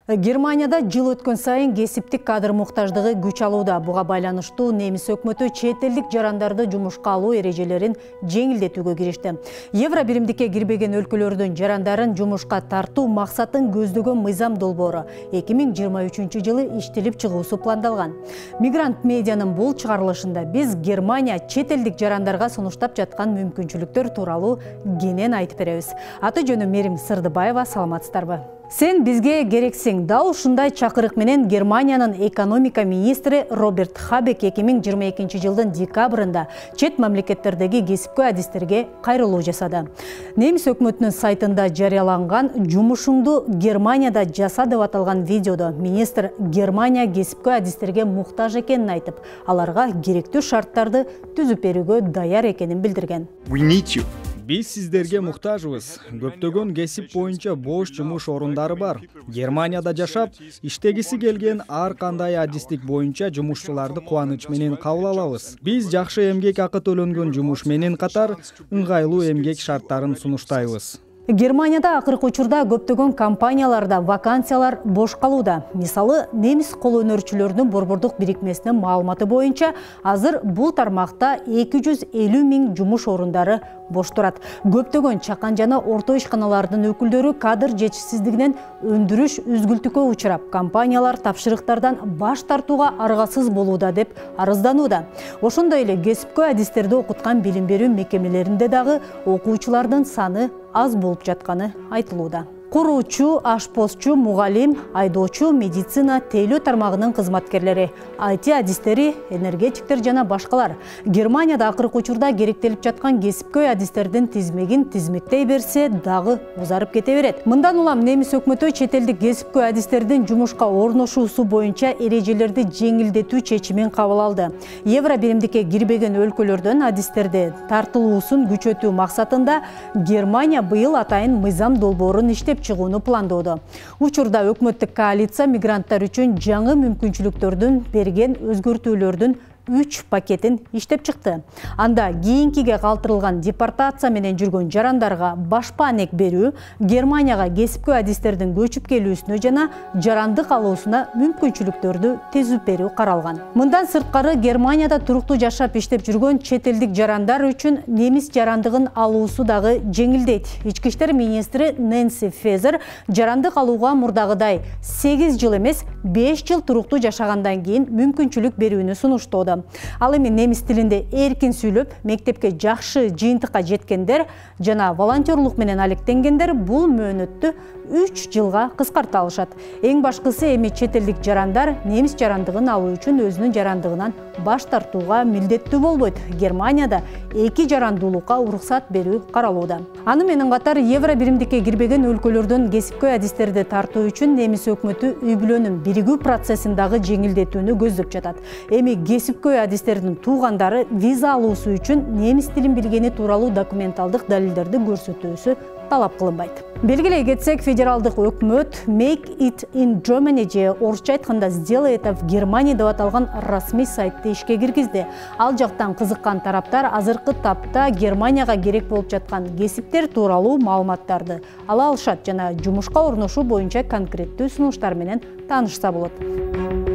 Германияда жыл өткөн сайын кесиптик кадр муктаждыгы күч алууда. Буга байланыштуу немис өкмөтү чет элдик жарандарды жумушка алуу эрежелерин жеңилдетүүгө киришти. Евро биримдикке кирбеген өлкөлөрдүн жарандарын жумушка тартуу максатын көздөгөн мыйзам долбоору 2023 жылы иштелип чыгуусу пландалган. Мигрант медианын бул чыгарылышында биз Германия чет элдик жарандарга сунуштап жаткан мүмкүнчүлүктөр тууралуу кенен айтып беребиз. Аты жөнүм Мерим Сырдыбаева, саламатсыздарбы? Сен бизге керексиң. Дал ушундай чакырык менен Германиянын экономика министри Роберт Хабек 2022 жылдын декабрында чет мамлекеттердеги кесипкөй адистерге кайрылуу жасады. Немис өкмөтүнүн сайтында жарыяланган «Жумушуңду Германияда жаса» деп аталган видеодо министр Германия кесипкөй адистерге муктаж экенин айтып, аларга керектүү шарттарды түзүп берүүгө даяр экенин билдирген. Биз сиздерге муктажбыз. Көптөгөн кесип боюнча бош жумуш орундары бар. Германияда жашап, иштегиси келген ар кандай адистик боюнча жумушчуларды кубаныч менен кабыл алабыз. Биз жакшы эмгек акы төлөнгөн жумуш менен катар ыңгайлуу эмгек шарттарын сунуштайбыз. Германияда акыркы учурда көптөгөн компанияларда вакансиялар бош калууда. Мисалы, немис кол өнөрчүлөрүнүн борбордук бирикмесинин маалыматы боюнча, азыр бул тармакта 250 000 жумуш орундары бош турат. Көптөгөн чакан жана орто ишканалардын өкүлдөрү кадр жетишсиздигинен өндүрүш үзгүлтүккө учурап, компаниялар тапшырыктардан баш тартууга аргасыз болууда деп арызданууда. Ошондой эле кесипкөй адистерди окуткан билим берүү мекемелеринде дагы окуучулардын саны аз болуп жатканы айтылууда. Куруучу, ашпозчу, мугалим, айдоочу, медицина, тейлөө тармагынын кызматкерлери, IT адистери, энергетиктер жана башкалар Германияда акыркы учурда керектелип жаткан кесипкөй адистердин тизмегин тизмектей берсе, дагы узарып кете берет. Мындан улам немис өкмөтү чет элдик кесипкөй адистердин жумушка орношуусу боюнча эрежелерди жеңилдетүү чечимин кабыл алды. Евро биримдикке кирбеген өлкөлөрдөн адистерди тартылуусун күчөтүү максатында Германия быйыл атайын мыйзам долбоорун иштеп чыгууну пландоодо. Учурда өкмөттүк коалиция мигранттар үчүн жаңы мүмкүнчүлүктөрдүн берген өзгөртүүлөрдүн 3 пакетин иштеп чыкты. Анда кийинкиге калтырылган депортация менен жүргөн жарандарга башпаанек берүү, Германияга кесипкөй адистердин көчүп келүүсүнө жана жарандык алуусуна мүмкүнчүлүктөрдү тезип берүү каралган. Мындан сырткары Германияда туруктуу жашап иштеп жүргөн чет элдик жарандар үчүн немис жарандыгын алуусу дагы жеңилдейт. Ички иштер министри Нэнси Фезер жарандык алууга мурдагыдай 8 жыл эмес 5 жыл туруктуу жашагандан кийин мүмкүнчүлүк берүүнү сунуштоодо. Ал эми немис тилинде эркин сүйлөп, мектепке жакшы жыйынтыкка жеткендер жана волонтерлук менен алектенгендер бул мөөнөттү 3 жылга кыскарта алышат. Эң башкысы эми чет элдик жарандар немис жарандыгын алуу үчүн өзүнүн жарандыгынан баш тартууга милдеттүү болбойт. Германияда 2 жарандуулукка уруксат берүү каралууда. Аны менен катар евро биримдикке кирбеген өлкөлөрдөн кесипкөй адистерди тартуу үчүн немис өкмөтү үй-бүлөнүн биригүү процессин дагы жеңилдетүүнү көздөп жатат. Эми кесипкөй адистердин туугандары виза алуусу үчүн немис тилин билгени тууралуу документалдык далилдерди көрсөтүүсү талап кылынбайт. Белгилей кетсек, федералдык өкмөт Make it in Germany же орусча айтканда «Сделай это в Германии» деп аталган расмий сайтты ишке киргизди. Ал жактан кызыккан тараптар азыркы тапта Германияга керек болуп жаткан кесиптер тууралуу маалыматтарды ала алышат жана жумушка орношуу боюнча конкреттүү сунуштар менен таанышса болот.